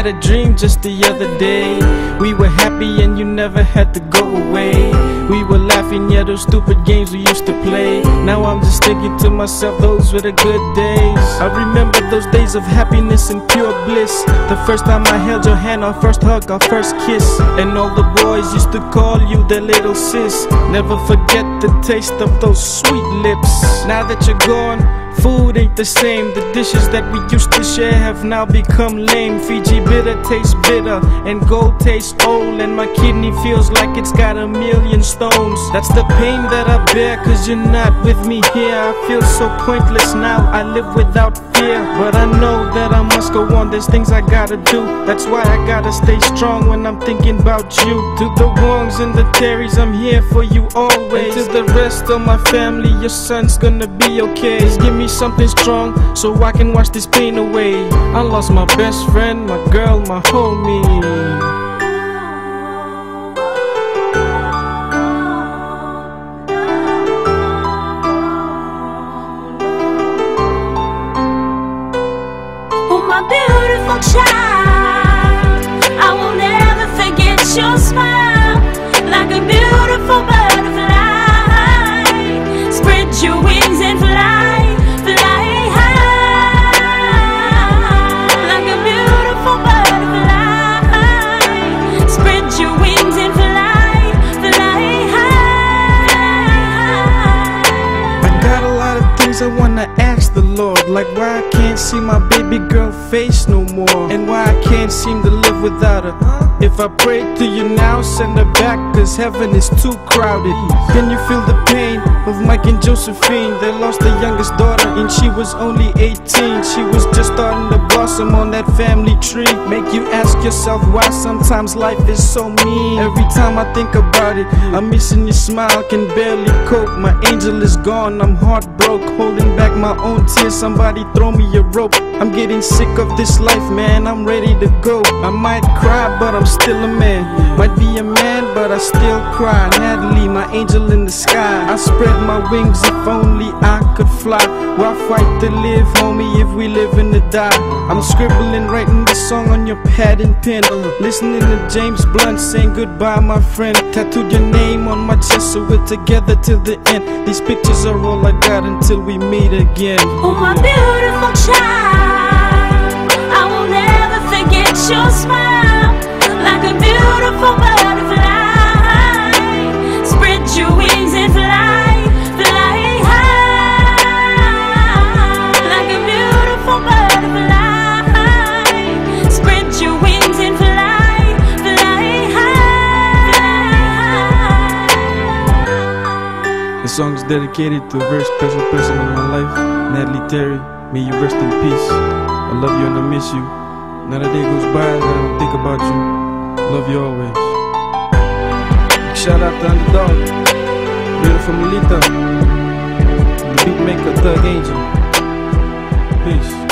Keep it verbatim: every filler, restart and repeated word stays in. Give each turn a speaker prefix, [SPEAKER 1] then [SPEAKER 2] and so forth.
[SPEAKER 1] a dream just the other day. We were happy and you never had to go away. We were laughing at those stupid games we used to play. Now I'm just thinking to myself, those were the good days. I remember those days of happiness and pure bliss. The first time I held your hand, our first hug, our first kiss. And all the boys used to call you their little sis. Never forget the taste of those sweet lips. Now that you're gone, food ain't the same. The dishes that we used to share have now become lame. Fiji bitter tastes bitter and gold tastes old, and my kidney feels like it's got a million stones. That's the pain that I bear, cause you're not with me here. I feel so pointless now, I live without fear. But I know that I must go on, there's things I gotta do. That's why I gotta stay strong when I'm thinking about you. To the Wongs and the Terrys, I'm here for you always. And to the rest of my family, your son's gonna be okay. Just give me something strong so I can wash this pain away. I lost my best friend, my girl, my homie.
[SPEAKER 2] My beautiful child, I will never forget your smile. Like a beautiful butterfly, spread your wings and fly, fly high. Like a beautiful butterfly, spread your wings and fly, fly high.
[SPEAKER 1] I got a lot of things I wanna ask the Lord, like why I can't see my baby girl face no more, and why I can't seem to live without her. If I pray to you now, send her back, cause heaven is too crowded. Can you feel the pain of Mike and Josephine? They lost their youngest daughter and she was only eighteen. She was just starting to blossom on that family tree. Make you ask yourself why sometimes life is so mean. Every time I think about it, I'm missing your smile, can barely cope. My angel is gone, I'm heartbroken, holding back my own tears. Somebody throw me a rope, I'm getting sick of this life, man, I'm ready to go. I might cry, but I'm still a man. Might be a man, but I still cry. Natalie, my angel in the sky, I spread my wings if only I could fly. Why fight to live, homie, if we live in the die? I'm scribbling, writing the song on your pad and pen, listening to James Blunt saying goodbye, my friend. Tattooed your name on my chest so we're together till the end. These pictures are all I got until we meet again.
[SPEAKER 2] Oh, my beautiful child, I will never forget your smile. Like a beautiful butterfly, spread your wings and fly, fly high. Like a beautiful butterfly, spread your wings and fly, fly high.
[SPEAKER 1] The song is dedicated to a very special person in my life, Natalie Terry. May you rest in peace. I love you and I miss you. Not a day goes by that I don't think about you. Love you always. Shout out to Underdog, beautiful Melita, the beat maker, Thug Angel. Peace.